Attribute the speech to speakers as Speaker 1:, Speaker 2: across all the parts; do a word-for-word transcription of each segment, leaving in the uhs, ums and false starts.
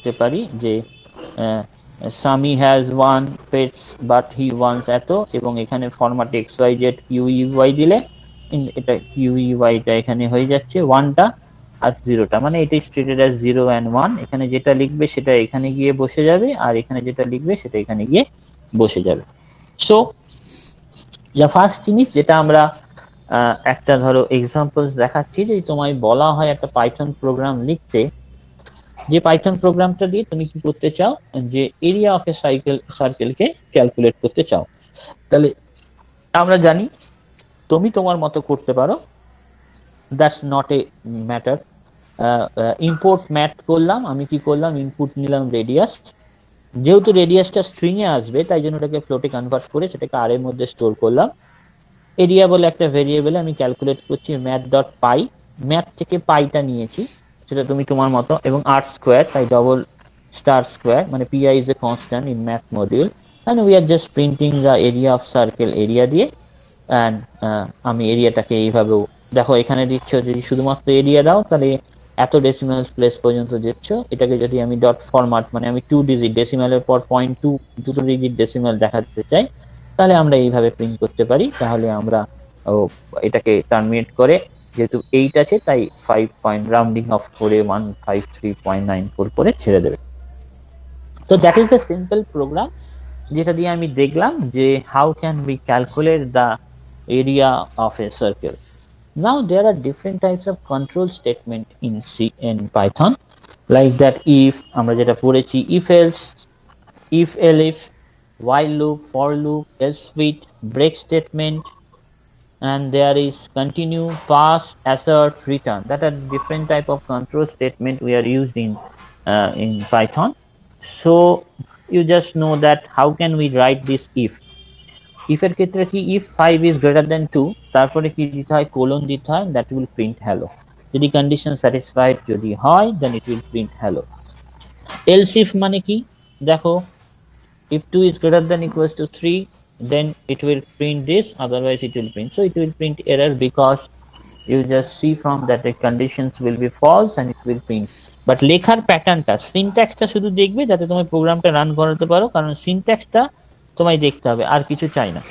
Speaker 1: করতে পারি যে Sammy has one pets but he wants এত, এবং এখানে format X Y Z Q E Y দিলে এটা কিউ ই ওয়াইটা এখানে হয়ে যাচ্ছে ওয়ানটা আর জিরোটা, মানে এটা stated as zero and one. এখানে যেটা লিখবে সেটা এখানে গিয়ে বসে যাবে, আর এখানে যেটা লিখবে সেটা এখানে গিয়ে বসে যাবে। সো যা ফার্স্ট জিনিস যেটা আমরা একটা ধরো এক্সাম্পলস দেখাচ্ছি, যে তোমায় বলা হয় একটা পাইথন প্রোগ্রাম লিখতে, যে পাইথন প্রোগ্রামটা দিয়ে তুমি কি করতে চাও, যে এরিয়া অফ এ সাইকেল সার্কেলকে ক্যালকুলেট করতে চাও, তাহলে আমরা জানি তুমি তোমার মতো করতে পারো, that's not a matter. Import math করলাম, আমি কি করলাম, ইনপুট নিলাম রেডিয়াস, যেহেতু রেডিয়াসটা স্ট্রিং এ আসবে তাই জন্য ওটাকে ফ্লোটে কনভার্ট করে সেটাকে আর এর মধ্যে স্টোর করলাম। এরিয়া বলে একটা ভেরিয়েবলে আমি ক্যালকুলেট করছি ম্যাথ ডট পাই, ম্যাথ থেকে পাইটা নিয়েছি, সেটা তুমি তোমার মতো, এবং আর স্কোয়ার, তাই ডবল স্টার স্কোয়ার, মানে pi is a constant in math module and we are just printing the area of circle area দিয়ে। অ্যান্ড আমি এরিয়াটাকে এইভাবেও দেখো এখানে দিচ্ছ, যদি শুধুমাত্র এরিয়া দাও তাহলে এত ডেসিমাল প্লেস পর্যন্ত দিচ্ছ, এটাকে যদি আমি ডট ফরম্যাট মানে আমি টু ডিজিট ডেসিমালের পর পয়েন্ট টু দুটো ডিজিট ডেসিমাল দেখাতে চাই, তাহলে আমরা এইভাবে প্রিন্ট করতে পারি। তাহলে আমরা এটাকে টার্মিনেট করে, যেহেতু এইট আছে তাই ফাইভ পয়েন্ট রাউন্ডিং অফ করে one five three point nine four করে ছেড়ে দেবে। তো that is the simple program যেটা দিয়ে আমি দেখলাম যে how can we calculate the area of a circle. Now there are different types of control statement in C in Python, like that if আমরা যেটা পড়েছি if else, if elif, while loop, for loop, else switch, break statement, and there is continue, pass, assert, return. That are different type of control statement we are used in uh, in Python. So you just know that how can we write this if. if এর ক্ষেত্রে কি if five is greater than two, তারপরে কি দিতে হয়, colon দিতে হয়, that will print hello। যদি কন্ডিশন স্যাটিসফাইড যদি হয় then it will print hello। else if মানে কি, দেখো if two is greater than equals to three then it will print this, otherwise it will print, so it will print error because you just see from that the conditions will be false and it will print। But লেখার প্যাটার্নটা, সিনট্যাক্সটা শুধু দেখবে যাতে তোমার প্রোগ্রামটা run করাতে পারো, কারণ সিনট্যাক্সটা তোমায় দেখতে হবে, আর কিছু চাই না।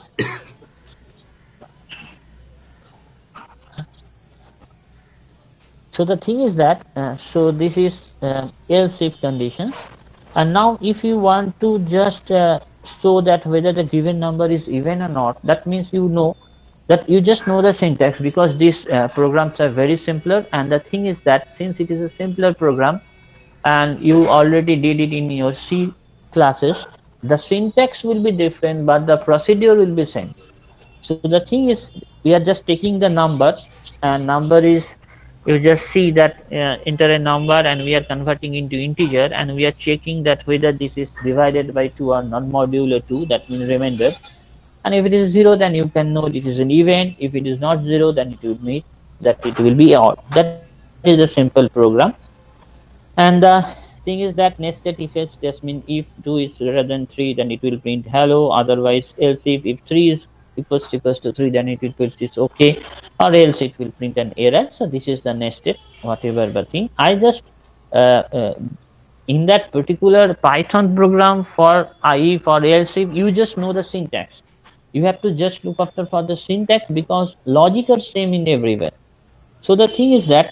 Speaker 1: So the thing is that uh, so this is uh, else if conditions, and now if you want to just uh, show that whether the given number is even or not, that means you know that you just know the syntax, because these uh, programs are very simpler, and the thing is that since it is a simpler program and you already did it in your C classes, the syntax will be different but the procedure will be same. So the thing is we are just taking the number, and number is, you just see that uh, enter a number and we are converting into integer, and we are checking that whether this is divided by two or not, modulo two, that means remainder, and if it is zero then you can know it is an even, if it is not zero then it will mean that it will be odd. That is a simple program. And the thing is that nested if else just mean if two is greater than three then it will print hello, otherwise else if if three is equals to equals to three then it will print it's okay, or else it will print an error. So this is the nested whatever the thing. I just uh, uh, in that particular Python program for if or else if, you just know the syntax, you have to just look after for the syntax because logic are same in everywhere. So the thing is that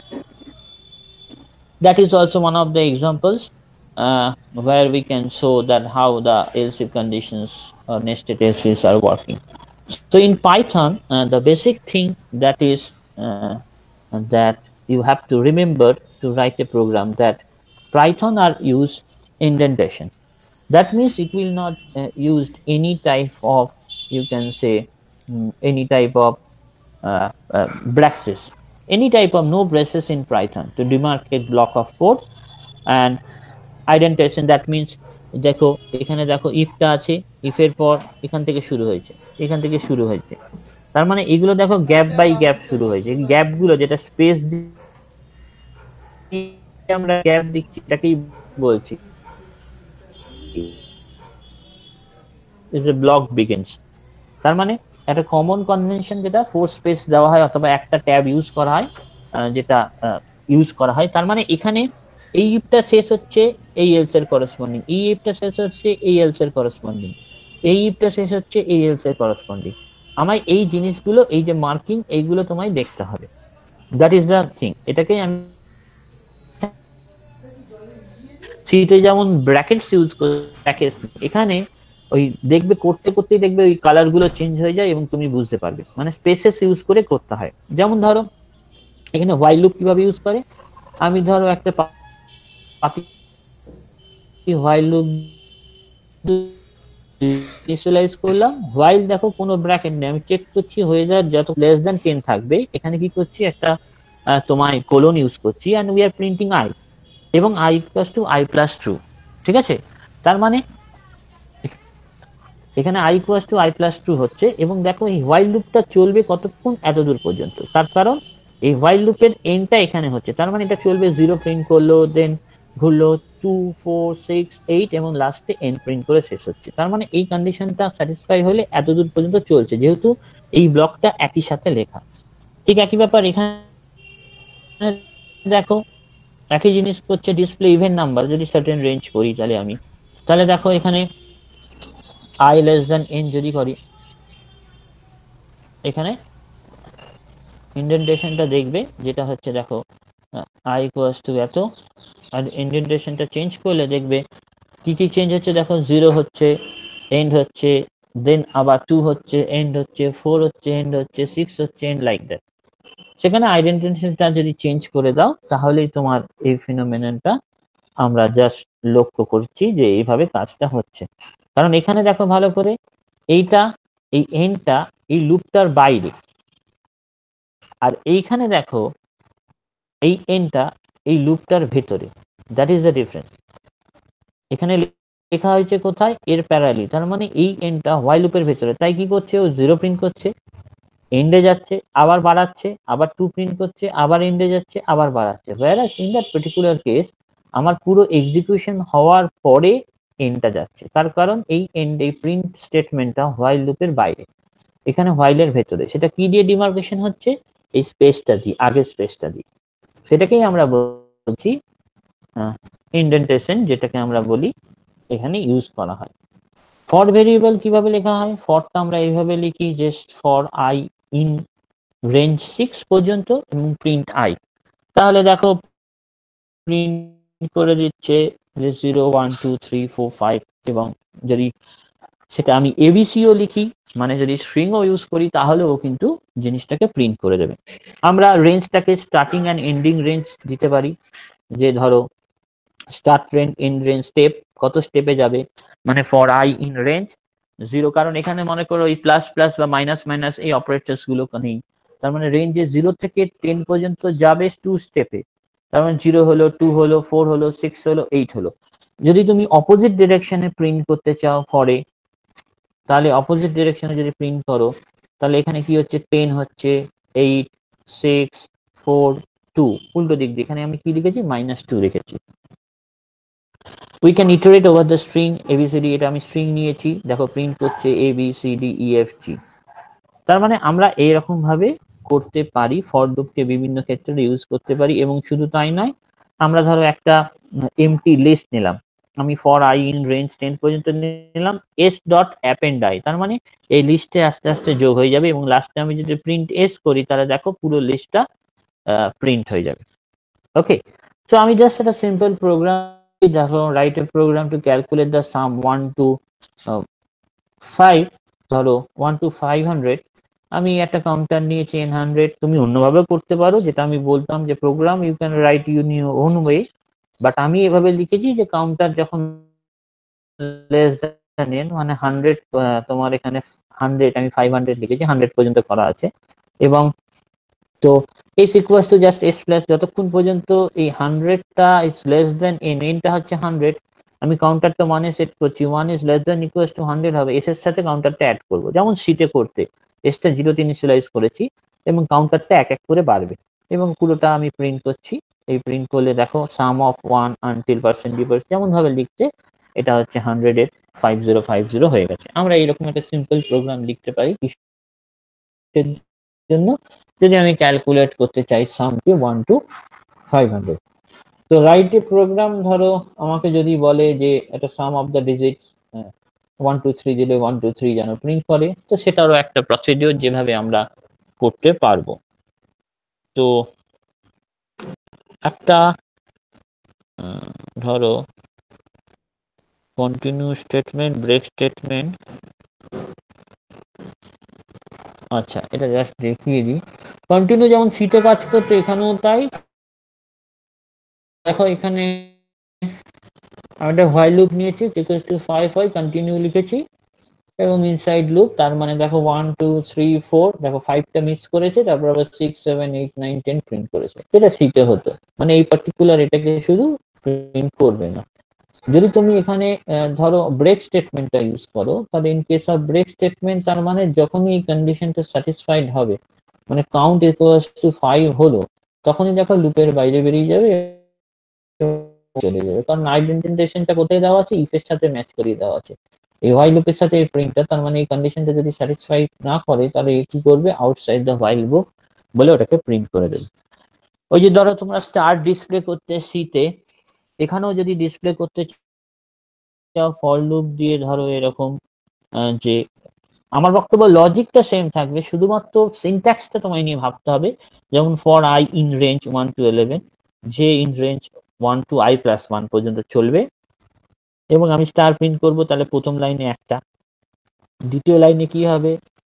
Speaker 1: that is also one of the examples uh, where we can show that how the else if conditions or nested else ifs are working. So in Python uh, the basic thing that is uh, that you have to remember to write a program, that Python are use indentation. That means it will not uh, use any type of, you can say um, any type of uh, uh, braces, any type of no braces in Python to demarcate block of code and indentation. That means দেখো এখানে দেখো ইফটা আছে, ইফের পর এখান থেকে শুরু হয়েছে, এখান থেকে শুরু হয়েছে, তার মানে এগুলো দেখো গ্যাপ বাই গ্যাপ শুরু হয়েছে। গ্যাপ গুলো যেটা স্পেস দিয়ে আমরা গ্যাপ দিচ্ছি এটাকেই বলছি is a block begins। তার মানে একটা কমন কনভেনশন যেটা ফোর স্পেস দেওয়া হয় অথবা একটা ট্যাব ইউজ করা হয়, যেটা ইউজ করা হয়। তার মানে এখানে এই ইফটা শেষ হচ্ছে এই এলস এর করসপন্ডিং, এই ইফটা শেষ হচ্ছে এই এলস এর করসপন্ডিং, এই ইফটা শেষ হচ্ছে এই এলস এর করসপন্ডিং। আমায় এই জিনিসগুলো, এই যে মার্কিং, এইগুলো তোমায় দেখতে হবে। That is the thing. এটাকেই আমি সিতে যেমন ব্র্যাকেটস ইউজ করে, ব্র্যাকেটস এখানে ওই দেখবে করতে করতেই দেখবে ওই কালার গুলো চেঞ্জ হয়ে যায় এবং তুমি বুঝতে পারবে, মানে স্পেসেস ইউজ করে করতে হয়। যেমন ধরো এখানে হোয়াইল লুপ কিভাবে ইউজ করে, আমি ধরো একটা পাতি হোয়াইল লুপ ইনিশিয়ালাইজ করলাম, হোয়াইল দেখো কোনো ব্র্যাকেট নেই, আমি চেক করছি হয়ে যায় যত লেস দ্যান টেন থাকবে, এখানে কি করছি একটা তোমায় কোলন ইউজ করছি, and we are printing I, এবং I equals to I plus two. ঠিক আছে, তার মানে এখানে I equals to I plus two হচ্ছে, এবং দেখো এই হোয়াইল লুপটা চলবে কতক্ষণ, এত দূর পর্যন্ত। তার কারণ এই হোয়াইল লুপের এন্ডটা এখানে হচ্ছে, তার মানে এটা চলবে জিরো প্রিন্ট করলো, দেন ঘুরলো টু ফোর সিক্স এইট এবং লাস্টে এন প্রিন্ট করে শেষ হচ্ছে। তার মানে এই কন্ডিশনটা স্যাটিসফাই হলে এত দূর পর্যন্ত চলছে, যেহেতু এই ব্লকটা একই সাথে লেখা। ঠিক একই ব্যাপার এখানে দেখো, একই জিনিস করছে ডিসপ্লে ইভেন নাম্বার, যদি সার্টেন রেঞ্জ করি তাহলে আমি, তাহলে দেখো এখানে আই লেস দ্যান এন যদি করি, এখানে ইন্ডেন্টেশনটা দেখবে যেটা হচ্ছে দেখো আই ইকুয়ালস টু এত, আর ইন্ডেন্টেশনটা চেঞ্জ করলে দেখবে কি কি চেঞ্জ হচ্ছে, দেখো জিরো হচ্ছে, এন্ড হচ্ছে, দেন আবার টু হচ্ছে, এন্ড হচ্ছে, ফোর হচ্ছে, এন্ড হচ্ছে, সিক্স হচ্ছে, এন্ড লাইক দ্যাট। সেখানে আইডেন্টিফিকেশনটা যদি চেঞ্জ করে দাও তাহলেই তোমার এই ফিনোমেননটা আমরা জাস্ট লক্ষ্য করছি যে এইভাবে কাজটা হচ্ছে। কারণ এখানে দেখো ভালো করে, এইটা এই এন্ডটা এই লুপটার বাইরে, আর এইখানে দেখো এই এন্ডটা এই লুপটার ভেতরে। That is the difference. এখানে লেখা হয়েছে কোথায়, এর প্যারালি, তার মানে এই এন্ডটা হোয়াইল লুপের ভেতরে, তাই কি করছে ও জিরো প্রিন্ট করছে, এন্ডে যাচ্ছে আবার বাড়াচ্ছে, আবার টু প্রিন্ট করছে, আবার এন্ডে যাচ্ছে আবার বাড়াচ্ছে। whereas in that particular case আমার পুরো এক্সিকিউশন হওয়ার পরে এন্ডটা যাচ্ছে, তার কারণ এই এন্ড, এই প্রিন্ট স্টেটমেন্টটা হোয়াইল লুপের বাইরে, এখানে হোয়াইলের ভেতরে। সেটা কি দিয়ে ডিমার্কেশন হচ্ছে, এই স্পেসটা দিয়ে, আগের স্পেসটা দিয়ে, সেটাকেই আমরা বলছি ইন্ডেন্টেশন, যেটাকে আমরা বলি এখানে ইউজ করা হয়। ফর ভেরিয়েবল কিভাবে লেখা হয়, ফরটা আমরা এইভাবে লিখি, just for i in range six পর্যন্ত এবং প্রিন্ট আই। তাহলে দেখো প্রিন্ট করে দিচ্ছে যে zero one two three four five, এবং যদি সেটা আমি এবিসিও লিখি, মানে যদি স্ট্রিংও ইউজ করি, তাহলেও কিন্তু জিনিসটাকে প্রিন্ট করে দেবে। আমরা রেঞ্জটাকে স্টার্টিং অ্যান্ড এন্ডিং রেঞ্জ দিতে পারি, যে ধরো start range, end range, step কত স্টেপে যাবে, মানে for i in range zero, কারণ এখানে মনে করো এই প্লাস প্লাস বা মাইনাস মাইনাস এই অপারেটরস গুলো নেই, তার মানে রেঞ্জে জিরো থেকে টেন পর্যন্ত যাবে টু স্টেপে, তার মানে জিরো হলো, টু হলো, ফোর হলো, সিক্স হলো, এইট হলো। যদি তুমি অপোজিট ডিরেকশনে প্রিন্ট করতে চাও ফরে, তাহলে অপোজিট ডিরেকশনে যদি প্রিন্ট করো, তাহলে এখানে কি হচ্ছে, টেন হচ্ছে, এইট, সিক্স, ফোর, টু, উল্টো দিক দিয়ে এখানে আমি কি লিখেছি, মাইনাস টু রেখেছি। We can iterate over the string A B C D, এটা আমি স্ট্রিং নিয়েছি, দেখো প্রিন্ট করছে A B C D E F G. তার মানে আমরা এইরকম ভাবে করতে পারি, ফর লুপকে বিভিন্ন ক্ষেত্রে ইউজ করতে পারি। এবং শুধু তাই নয়, আমরা ধরো একটা এমটি লিস্ট নিলাম, আমি for i in range ten পর্যন্ত নিলাম, এস ডট অ্যাপেন্ড আই, তার মানে এই লিস্টে আস্তে আস্তে যোগ হয়ে যাবে, এবং লাস্টে আমি যদি প্রিন্ট এস করি তাহলে দেখো পুরো লিস্টটা প্রিন্ট হয়ে যাবে। ওকে, সো আমি জাস্ট একটা সিম্পল প্রোগ্রাম দেখো, write a program to calculate the sum one to five, ধরো ওয়ান টু ফাইভ হান্ড্রেড, আমি একটা কাউন্টার নিয়েছি এন হান্ড্রেড। তুমি অন্যভাবে করতে পারো, যেটা আমি বলতাম যে program you can write in your own way, but আমি এভাবে লিখেছি যে কাউন্টার যখন লেস দ্যান এন, মানে হান্ড্রেড, তোমার এখানে হান্ড্রেড, আমি ফাইভ হান্ড্রেড লিখেছি, হান্ড্রেড পর্যন্ত করা আছে। এবং তো S equals to just S plus, যতক্ষণ পর্যন্ত এই হান্ড্রেডটা ইজ লেস দেন এন, এনটা হচ্ছে হান্ড্রেড, আমি কাউন্টারটা ওয়ানে সেট করছি, one is less then equals to hundred হবে, এস এর সাথে কাউন্টারটা অ্যাড করবো, যেমন সিটে করতে এসটা জিরোতে ইনিশিয়ালাইজ করেছি, এবং কাউন্টারটা এক এক করে বাড়বে, এবং পুরোটা আমি প্রিন্ট করছি। এই প্রিন্ট করলে দেখো sum of one until percent ডিপার্স, যেমন ভাবে লিখতে, এটা হচ্ছে হান্ড্রেড এর ফাইভ জিরো ফাইভ জিরো হয়ে গেছে। আমরা এইরকম একটা সিম্পল প্রোগ্রাম লিখতে পারি জন্য, যদি আমি ক্যালকুলেট করতে চাই সামকে ওয়ান টু ফাইভ হান্ড্রেড। তো রাইট এ প্রোগ্রাম ধরো আমাকে যদি বলে যে একটা sum of the digit one two three দিলে ওয়ান টু থ্রি যেন প্রিন্ট করে, তো সেটারও একটা প্রসিডিওর যেভাবে আমরা করতে পারবো। তো একটা ধরো কন্টিনিউ স্টেটমেন্ট, ব্রেক স্টেটমেন্ট, আচ্ছা এটা জাস্ট দেখিয়ে দিই। কন্টিনিউ যেমন সিতে কাজ করতে এখানেও তাই। দেখো এখানে আমি একটা হোয়াইল লুপ নিয়েছি, ইকুয়াল টু ফাইভ হয়, কন্টিনিউ লিখেছি এবং ইনসাইড লুপ, তার মানে দেখো ওয়ান টু থ্রি ফোর, দেখো ফাইভটা মিক্স করেছে, তারপর আবার six seven eight nine ten print করেছে। এটা সিতে হতো, মানে এই পার্টিকুলার এটাকে শুধু প্রিন্ট করবে না। যদি তুমি এখানে ধরো ব্রেক স্টেটমেন্টটা ইউজ করো, তাহলে in case of break statement, তার মানে যখনই এই কন্ডিশনটা স্যাটিসফাইড হবে, মানে কাউন্ট ইকুয়ালস টু ফাইভ হলো, তখনই দেখো লুপের বাইরে বেরিয়ে যাবে চলে যাবে, কারণ আইডেন্টিফিকেশনটা কোথায় দেওয়া আছে, ইফের সাথে ম্যাচ করিয়ে দেওয়া আছে এই হোয়াইল লুপের সাথে এই প্রিন্টটা। তার মানে এই কন্ডিশনটা যদি স্যাটিসফাই না করে, তাহলে কি করবে, আউটসাইড দ্য হোয়াইল বুক বলে ওটাকে প্রিন্ট করে দেবে। ওই যে ধরো তোমরা স্টার ডিসপ্লে করতে সিতে, এখানেও যদি ডিসপ্লে করতে চাও ফর লুপ দিয়ে, ধরো এরকম যে, আমার বক্তব্য লজিকটা সেম থাকবে, শুধুমাত্র সিনট্যাক্সটা তোমায় নিয়ে ভাবতে হবে। যেমন for i in range one to eleven, যে in range one to I plus one পর্যন্ত চলবে, এবং আমি স্টার প্রিন্ট করব, তাহলে প্রথম লাইনে একটা, দ্বিতীয় লাইনে কি হবে,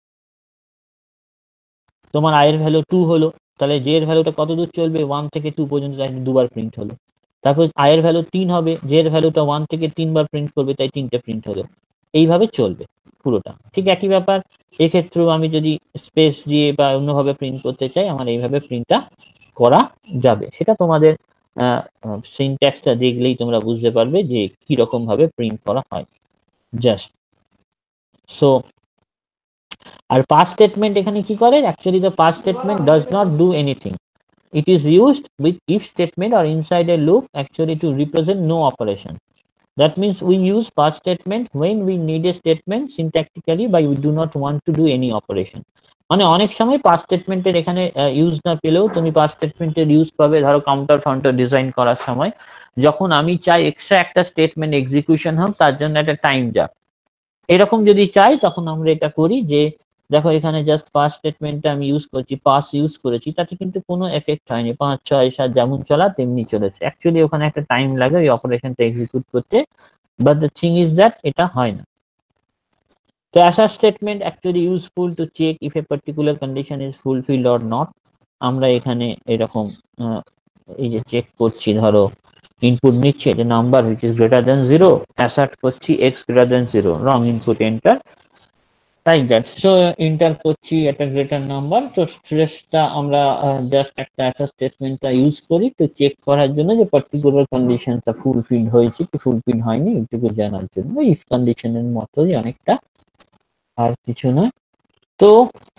Speaker 1: তোমার আয়ের ভ্যালু টু হলো, তাহলে জে এর ভ্যালুটা কত দূর চলবে, ওয়ান থেকে টু পর্যন্ত, তাই দুবার প্রিন্ট হলো। তারপর আয়ের ভ্যালু তিন হবে, জে এর ভ্যালুটা ওয়ান থেকে তিনবার প্রিন্ট করবে, তাই তিনটে প্রিন্ট হলো। এইভাবে চলবে পুরোটা। ঠিক একই ব্যাপার এক্ষেত্রেও, আমি যদি স্পেস দিয়ে বা অন্যভাবে প্রিন্ট করতে চাই, আমার এইভাবে প্রিন্টটা করা যাবে। সেটা তোমাদের সিনট্যাক্সটা দেখলেই তোমরা বুঝতে পারবে যে কি রকম ভাবে প্রিন্ট করা হয়। জাস্ট সো, আর পাস স্টেটমেন্ট এখানে কি করে, actually the pass statement does not do anything, it is used with if statement or inside a loop actually to represent no operation. That means we use pass statement when we need a statement syntactically, but we do not want to do any operation. মানে অনেক সময় pass স্টেটমেন্টের এখানে use না পেলেও তুমি pass স্টেটমেন্টের use পাবে, ধরো কাউন্টার ফাউন্টার ডিজাইন করার সময়, যখন আমি চাই এক্সট্রা একটা স্টেটমেন্ট এক্সিকিউশন হোক, তার জন্য একটা টাইম যাক, এরকম যদি চাই, তখন আমরা এটা করি যে, দেখো এখানে জাস্ট পাস স্টেটমেন্টটা আমি ইউজ করছি, পাস ইউজ করেছি, তাতে কিন্তু কোনো এফেক্ট হয়নি, পাঁচ ছয় সাত যেমন চলা তেমনি চলেছে। অ্যাকচুয়ালি ওখানে একটা টাইম লাগে ওই অপারেশনটা এক্সিকিউট করতে, but the thing is that এটা হয় না। তো assert statement actually useful to check if a particular condition is fulfilled or not. আমরা এখানে এরকম এই যে চেক করছি, ধরো ইনপুট নিচ্ছে এটা number which is greater then zero, assert করছি x greater then zero, wrong input enter, like that. So enter করছি একটা গ্রেটার নাম্বার। তো স্ট্রেসটা আমরা জাস্ট একটা অ্যাসার স্টেটমেন্টটা ইউজ করি তো চেক করার জন্য যে পার্টিকুলার কন্ডিশনটা ফুলফিল হয়েছে কি ফুলফিল হয়নি, এইটুকু জানার জন্য, ইফ কন্ডিশনের মতোই অনেকটা, আর কিছু নয়। তো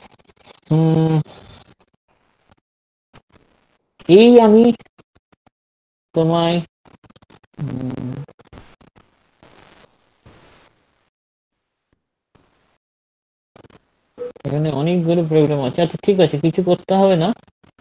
Speaker 1: এই আমি তোমায় এখানে অনেকগুলো প্রোগ্রাম আছে। আচ্ছা ঠিক আছে, কিছু করতে হবে না,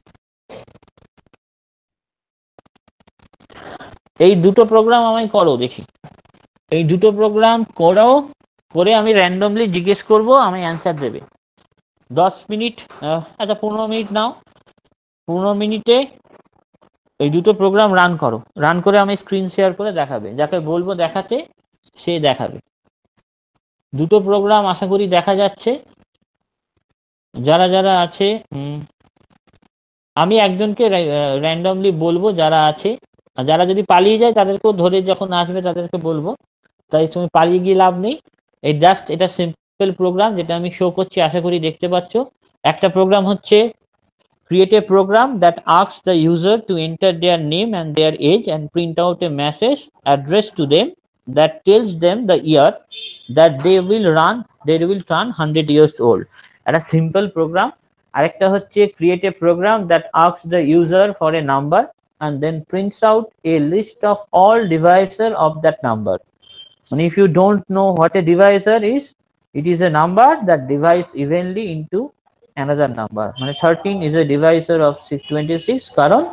Speaker 1: এই দুটো প্রোগ্রাম আমায় করো দেখি, এই দুটো প্রোগ্রাম করো, করে আমি র্যান্ডমলি জিজ্ঞেস করব, আমি অ্যান্সার দেবে। দশ মিনিট, আচ্ছা পনেরো মিনিট নাও, পনেরো মিনিটে এই দুটো প্রোগ্রাম রান করো, রান করে আমি স্ক্রিন শেয়ার করে দেখাবে, যাকে বলবো দেখাতে সে দেখাবে। দুটো প্রোগ্রাম আশা করি দেখা যাচ্ছে। যারা যারা আছে, আমি একজনকে র্যান্ডমলি বলবো যারা আছে, আর যারা যদি পালিয়ে যায় তাদেরকেও ধরে যখন আসবে তাদেরকে বলবো, তাই তুমি পালিয়ে গিয়ে লাভ নেই। এই জাস্ট এটা সিম্পল প্রোগ্রাম যেটা আমি শো করছি, আশা করি দেখতে পাচ্ছ। একটা প্রোগ্রাম হচ্ছে create a program that asks the user to enter their name and their age and print out a message addressed to them that tells them the year that they will run they will turn one hundred years old. একটা simple program. আরেকটা হচ্ছে create a program that asks the user for a number and then prints out a list of all divisor of that number. And if you don't know what a divisor is, it is a number that divides evenly into another number. মানে thirteen is a divisor of six twenty-six, কারণ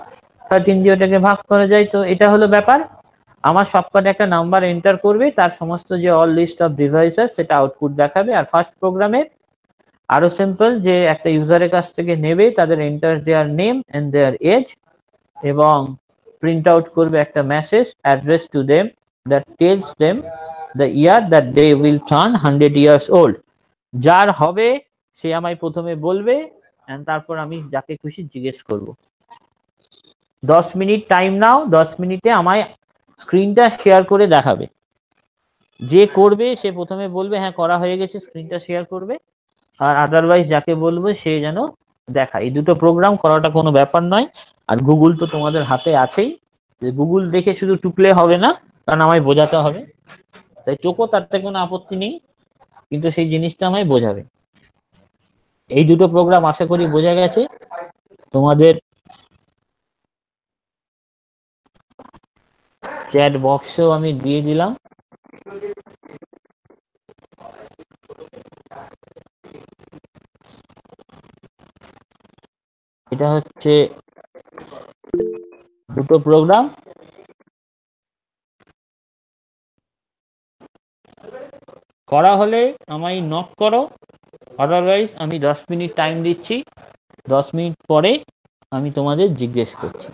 Speaker 1: thirteen দিয়ে ওটাকে ভাগ করা যায়। তো এটা হলো ব্যাপার। আমার সবকটা একটা নাম্বার এন্টার করবে, তার সমস্ত যে অল লিস্ট অফ ডিভাইসেস সেটা আউটপুট দেখাবে। আর ফার্স্ট প্রোগ্রামে আরো সিম্পল, যে একটা ইউজারের কাছ থেকে নেবে, তাদের enter their name and their age, এবং প্রিন্ট আউট করবে একটা message address to them that tells them the year that they will turn hundred years old. যার হবে সে আমায় প্রথমে বলবে, and তারপর আমি যাকে খুশি জিজ্ঞেস করব। দশ মিনিট টাইম নাও, দশ মিনিটে আমায় স্ক্রিনটা শেয়ার করে দেখাবে। যে করবে সে প্রথমে বলবে হ্যাঁ করা হয়ে গেছে, স্ক্রিনটা শেয়ার করবে। আর আদারওয়াইজ যাকে বলবো সে যেন দেখায়। এই দুটো প্রোগ্রাম করাটা কোনো ব্যাপার নয়। আর গুগল তো তোমাদের হাতে আছেই, যে গুগল দেখে শুধু টুকলে হবে না, কারণ আমায় বোঝাতে হবে। তাই টোকো, তাতে কোনো আপত্তি নেই, কিন্তু সেই জিনিসটা আমায় বোঝাবে। এই দুটো প্রোগ্রাম আশা করি বোঝা গেছে তোমাদের। চ্যাট বক্সেও আমি দিয়ে দিলাম। এটা হচ্ছে দুটো প্রোগ্রাম। করা হলে আমায় নক করো, আদারওয়াইজ আমি দশ মিনিট টাইম দিচ্ছি, দশ মিনিট পরে আমি তোমাদের জিজ্ঞেস করছি।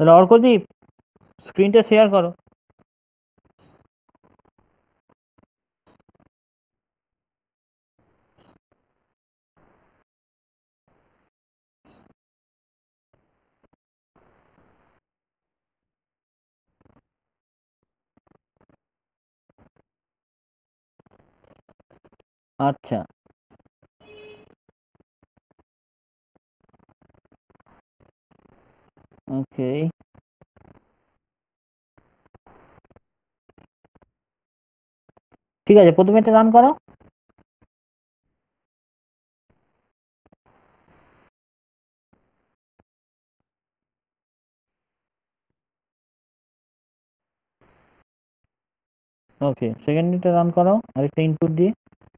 Speaker 1: তাহলে অর্কদীপ স্ক্রিনটা শেয়ার করো। আচ্ছা ওকে, ঠিক আছে, প্রথমে এটা রান করো। ওকে, সেকেন্ডটা রান করো আরেকটা ইনপুট দিয়ে।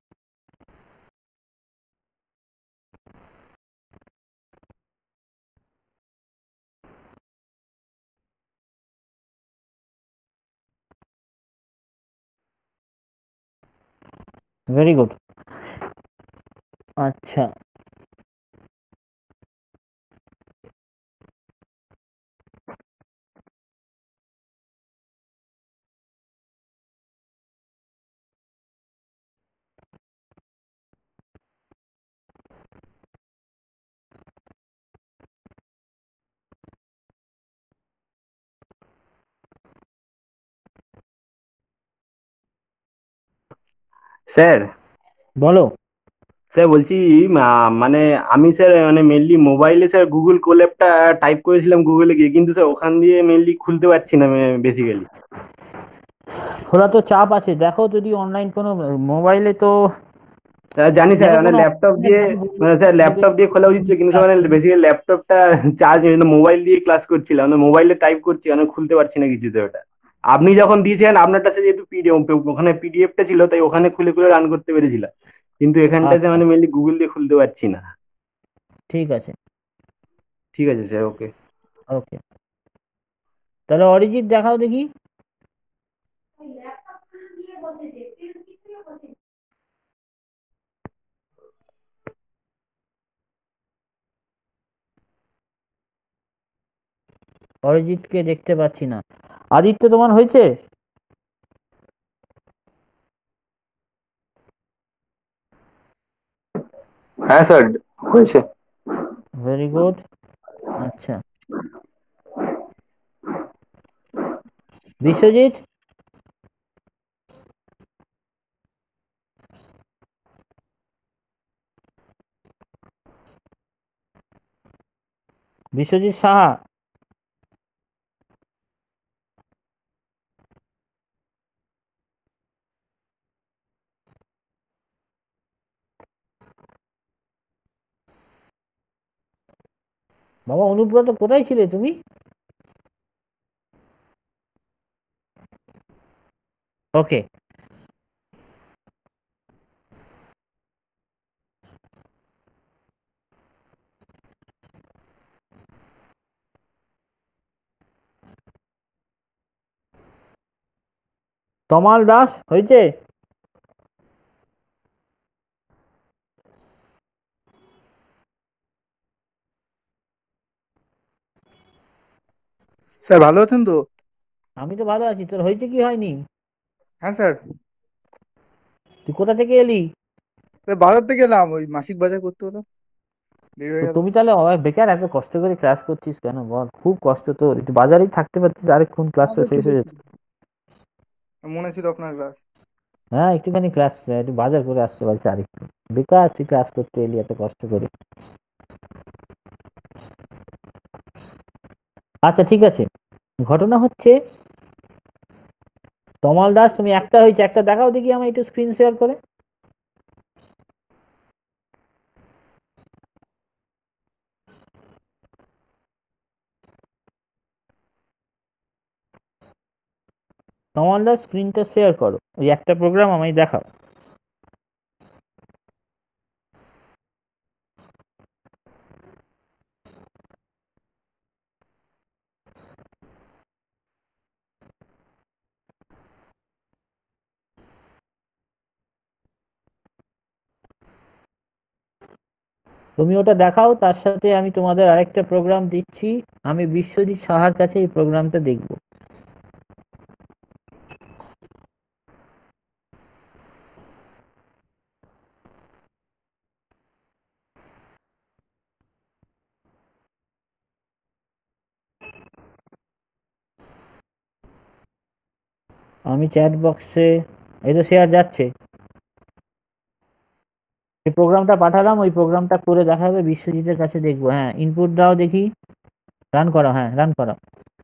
Speaker 1: Very good. আচ্ছা
Speaker 2: স্যার
Speaker 1: বলো।
Speaker 2: স্যার বলছি আহ, মানে আমি স্যার মানে মেনলি মোবাইলে স্যার গুগল কোল অ্যাপটা টাইপ করেছিলাম গুগলে গিয়ে, কিন্তু স্যার ওখান দিয়ে মেনলি খুলতে পারছি না বেসিক্যালি।
Speaker 1: খোলা তো চাপ আছে, দেখো যদি অনলাইন কোনো মোবাইলে তো
Speaker 2: জানি স্যার
Speaker 1: দেখো
Speaker 2: মানে
Speaker 1: কোনো
Speaker 2: ল্যাপটপ
Speaker 1: online
Speaker 2: দিয়ে,
Speaker 1: আছে Google
Speaker 2: মানে স্যার
Speaker 1: থেকে
Speaker 2: ল্যাপটপ দিয়ে খোলা উচিত ছিল, কিন্তু স্যার মানে বেসিক্যালি ল্যাপটপটা চার্জ নেই, মোবাইল দিয়ে ক্লাস করছিলাম, মানে মোবাইলে টাইপ করছি, মানে খুলতে পারছি না কিছুতে ওটা। আপনি যখন দিয়েছেন আপনারটা সে যেহেতু পিডিএফ, ওখানে পিডিএফটা ছিল তাই ওখানে খুলে খুলে রান করতে পেরেছিলাম, কিন্তু এখানটাতে
Speaker 1: আচ্ছা
Speaker 2: মানে মেনলি গুগল দিয়ে খুলতে পারছি না।
Speaker 1: ঠিক আছে।
Speaker 2: ঠিক আছে স্যার, ওকে।
Speaker 1: ওকে, তাহলে অরিজিৎ দেখাও দেখি। অরিজিৎকে দেখতে পাচ্ছি না। আদিত্য তোমার হয়েছে?
Speaker 3: হ্যাঁ স্যার, হয়েছে।
Speaker 1: Very good. আচ্ছা বিশ্বজিৎ? বিশ্বজিৎ সাহা? বাবা অনুব্রত কোথায় ছিলে তুমি? ওকে, তমাল দাস হয়েছে?
Speaker 4: স্যার ভালো আছেন তো?
Speaker 1: আমি তো ভালো আছি, তোর হয়েছে কি হয়নি?
Speaker 4: হ্যাঁ স্যার।
Speaker 1: তুই কোথা থেকে এলি?
Speaker 4: স্যার, বাজার থেকে এলাম, ওই মাসিক বাজার করতে হলো, দেরি
Speaker 1: তো
Speaker 4: হয়ে গেল।
Speaker 1: তুমি তাহলে অবাক বেকার এত কষ্ট করে ক্লাস করছিস কেন বল? খুব কষ্ট তোর, একটু বাজারেই থাকতে পারছিস, আরেকক্ষণ
Speaker 4: হ্যাঁ
Speaker 1: ক্লাসটা
Speaker 4: স্যার,
Speaker 1: শেষ হয়ে
Speaker 4: ছুটেছি,
Speaker 1: যেত।
Speaker 4: মনে ছিল আপনার ক্লাস।
Speaker 1: হ্যাঁ একটুখানি ক্লাস একটু বাজার করে আসতে পারছি আরেকটু। বেকার তুই ক্লাস করতে এলি এত কষ্ট করে। আচ্ছা ঠিক আছে, ঘটনা হচ্ছে তমাল দাস তুমি একটা হয়েছে, একটা দেখাও দেখি আমার একটু স্ক্রিন শেয়ার করে। তমাল দাস স্ক্রিনটা শেয়ার করো, ওই একটা প্রোগ্রাম আমায় দেখাও। তুমি ওটা দেখাও, তার সাথে আমি তোমাদের আরেকটা প্রোগ্রাম দিচ্ছি। আমি বিশ্বজিৎ সাহার কাছে এই প্রোগ্রামটা দেখব। আমি চ্যাট বক্সে, এই তো শেয়ার যাচ্ছে, এই প্রোগ্রামটা পাঠালাম, ওই প্রোগ্রামটা করে দেখাবে, বিশ্বজিতের কাছে দেখবো। হ্যাঁ, ইনপুট দাও দেখি, রান করো, হ্যাঁ রান করো।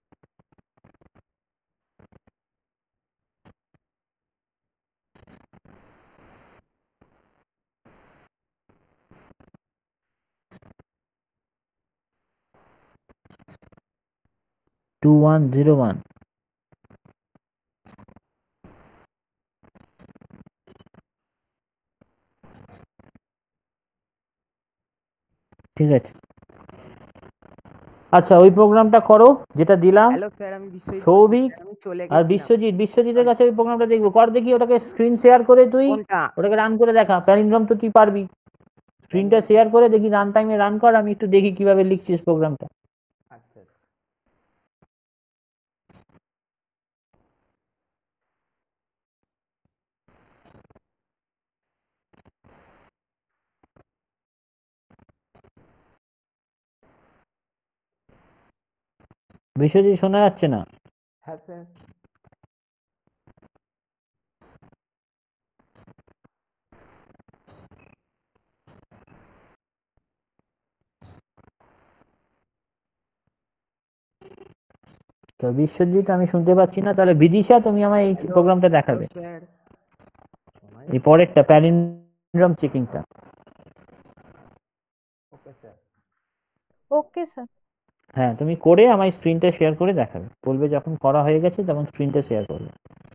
Speaker 1: টু ওয়ান জিরো ওয়ান, ঠিক আছে। আচ্ছা, ওই প্রোগ্রামটা করো যেটা দিলাম।
Speaker 5: হ্যালো স্যার, আমি বিশ্বজিৎ বলছি।
Speaker 1: সৌভিক
Speaker 5: স্যার, আমি চলে
Speaker 1: আর
Speaker 5: গেছিলাম।
Speaker 1: বিশ্বজিৎ, বিশ্বজিতের কাছে ওই প্রোগ্রামটা দেখবো, কর দেখি ওটাকে স্ক্রিন শেয়ার করে, তুই
Speaker 5: কোনটা?
Speaker 1: ওটাকে রান করে দেখা। প্যালিন্ড্রোম তো তুই পারবি, স্ক্রিনটা শেয়ার করে দেখি, রান টাইমে রান কর, আমি একটু দেখি কিভাবে লিখছিস প্রোগ্রামটা।
Speaker 5: আচ্ছা।
Speaker 1: বিশ্বজিৎ শোনা যাচ্ছে না।
Speaker 5: হ্যাঁ স্যার।
Speaker 1: তো বিশ্বজিৎ আমি শুনতে পাচ্ছি না, তাহলে বিদিশা তুমি আমার এই প্রোগ্রামটা দেখাবে,
Speaker 5: স্যার
Speaker 1: এই পরেরটা প্যালিন্ড্রোম চেকিংটা।
Speaker 5: Okay sir.
Speaker 6: Okay sir.
Speaker 1: হ্যাঁ, তুমি করে আমার স্ক্রিনটা শেয়ার করে দেখাবে, বলবে যখন করা হয়ে গেছে তখন স্ক্রিনটা শেয়ার করবে।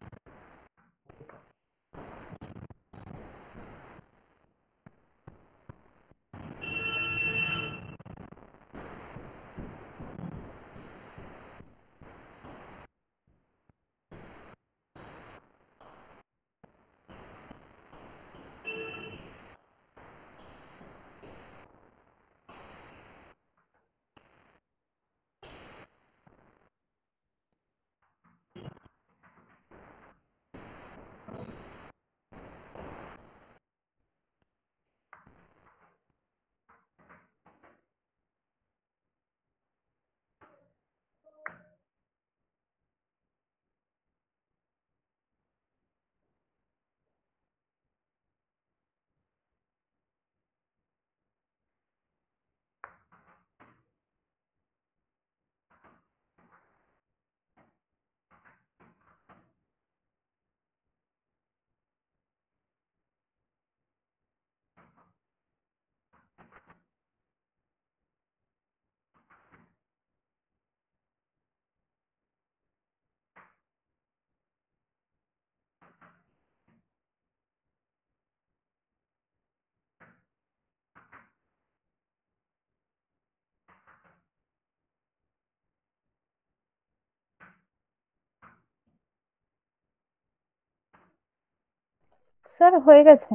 Speaker 6: স্যার হয়ে গেছে।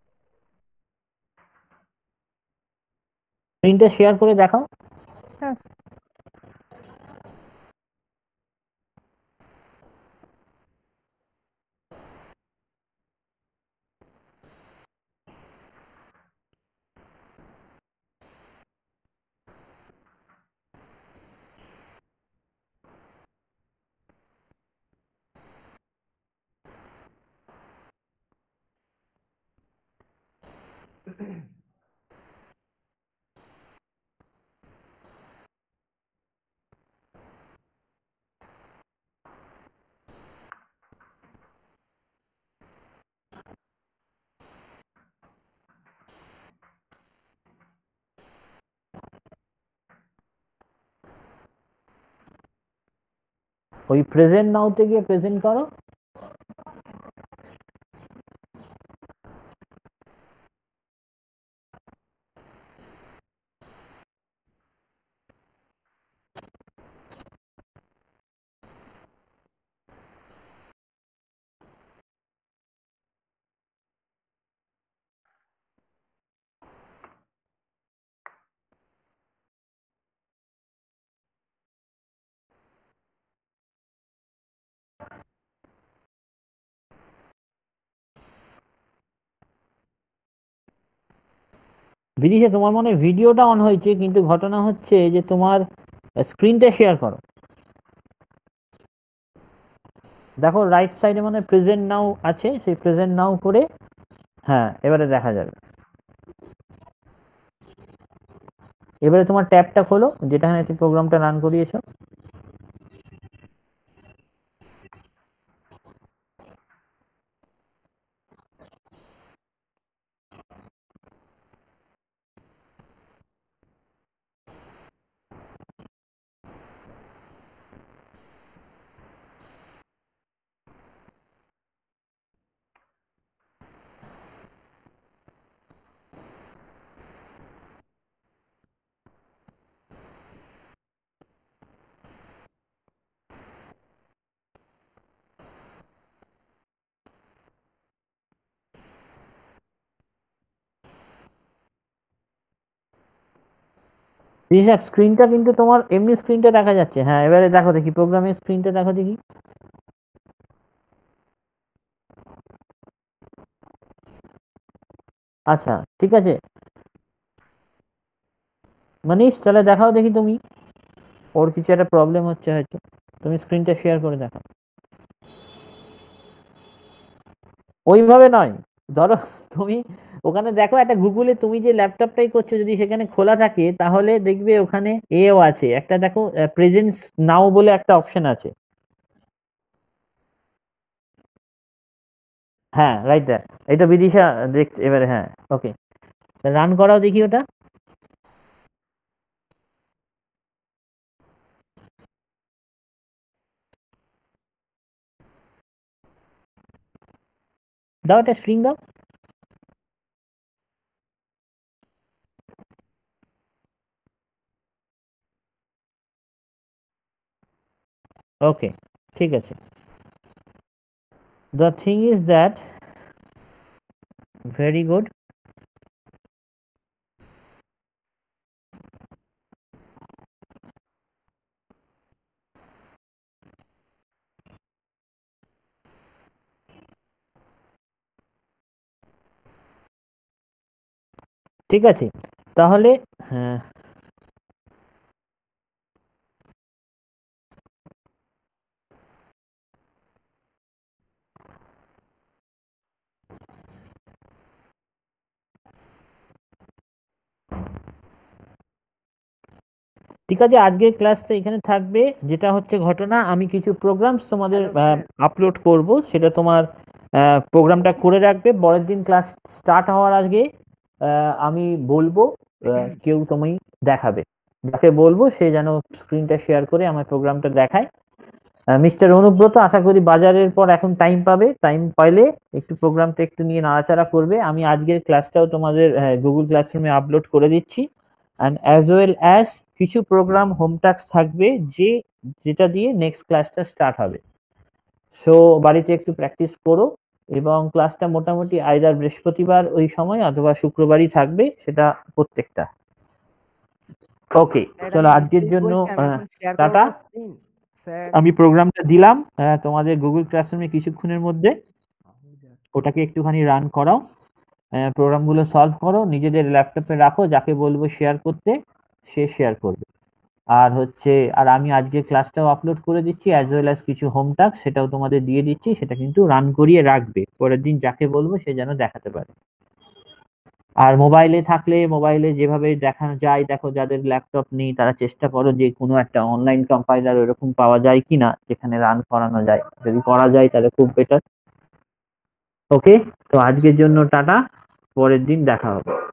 Speaker 1: স্ক্রিনটা শেয়ার করে দেখাও।
Speaker 6: হ্যাঁ।
Speaker 1: ওই প্রেজেন্ট নাওতে গিয়ে প্রেজেন্ট করো। বিদিশা তোমার মনে হয় ভিডিওটা অন হয়েছে, কিন্তু ঘটনা হচ্ছে যে তোমার স্ক্রিনটা শেয়ার করো। দেখো রাইট সাইডে মানে প্রেজেন্ট নাও আছে, সেই প্রেজেন্ট নাও করে হ্যাঁ এবারে দেখা যাবে। এবারে তোমার ট্যাবটা খোলো যেটাখানে তুমি প্রোগ্রামটা রান করিয়েছো। বিদিশা স্ক্রিনটা কিন্তু তোমার এমনি স্ক্রিনটা দেখা যাচ্ছে। হ্যাঁ এবারে দেখো দেখি প্রোগ্রামের স্ক্রিনটা দেখো দেখি। আচ্ছা ঠিক আছে মানিশ, তাহলে দেখাও দেখি তুমি। ওর কিছু একটা প্রবলেম হচ্ছে হয়তো, তুমি স্ক্রিনটা শেয়ার করে দেখাও। ওইভাবে নয়, ধরো তুমি ওখানে দেখো একটা গুগলে তুমি যে ল্যাপটপটাই করছো যদি সেখানে খোলা থাকে তাহলে দেখবে ওখানে এও আছে একটা, দেখো প্রেজেন্স নাও বলে একটা অপশন আছে। হ্যাঁ রাইট দ্যাট, এটা বিদিশা দেখতে এবারে। হ্যাঁ ওকে, রান করাও দেখি ওটা। দাও একটা স্ট্রিং দাও। ওকে ঠিক আছে। The thing is that very good. ঠিক আছে তাহলে হ্যাঁ ঠিক আছে, আজকের ক্লাসটা এখানে থাকবে। যেটা হচ্ছে ঘটনা, আমি কিছু প্রোগ্রামস তোমাদের আপলোড করব, সেটা তোমার প্রোগ্রামটা করে রাখবে। পরের দিন ক্লাস স্টার্ট হওয়ার আগে আহ, আমি বলবো আহ, কেউ তুমি দেখাবে, যাকে বলবো সে যেন স্ক্রিনটা শেয়ার করে আমার প্রোগ্রামটা দেখায়। মিস্টার অনুব্রত আশা করি বাজারের পর এখন টাইম পাবে, টাইম পাইলে একটু প্রোগ্রামটা একটু নিয়ে নাড়াচাড়া করবে। আমি আজকের ক্লাসটাও তোমাদের গুগল ক্লাসরুমে আপলোড করে দিচ্ছি। অ্যান্ড অ্যাজ ওয়েল অ্যাজ কিছু প্রোগ্রাম হোম টাস্ক থাকবে যে যেটা দিয়ে নেক্সট ক্লাসটা স্টার্ট হবে। সো বাড়িতে একটু প্র্যাকটিস করো, এবং ক্লাসটা মোটামুটি আইদার বৃহস্পতিবার ওই সময় অথবা শুক্রবারই থাকবে, সেটা প্রত্যেকটা। ওকে চলো আজকের জন্য টাটা। আমি প্রোগ্রামটা দিলাম তোমাদের গুগল ক্লাসরুমে কিছুক্ষণের মধ্যে, ওটাকে একটুখানি রান করাও, প্রোগ্রামগুলো সলভ করো, নিজেদের ল্যাপটপে রাখো, যাকে বলবো শেয়ার করতে সে শেয়ার করবে। আর হচ্ছে আর আমি আজকে ক্লাসটাও আপলোড করে দিচ্ছি অ্যাজ ওয়েল অ্যাজ কিছু হোম টাস্ক, সেটাও তোমাদের দিয়ে দিচ্ছি, সেটা কিন্তু রান করিয়ে রাখবে, পরের দিন যাকে বলবো সে যেন দেখাতে পারে। আর মোবাইলে থাকলে মোবাইলে যেভাবে দেখানো যায়, দেখো যাদের ল্যাপটপ নেই তারা চেষ্টা করো যে কোনো একটা অনলাইন কম্পাইলার ওরকম পাওয়া যায় কিনা যেখানে রান করানো যায়, যদি করা যায় তাহলে খুব বেটার। ওকে তো আজকের জন্য টাটা, পরের দিন দেখা হবে।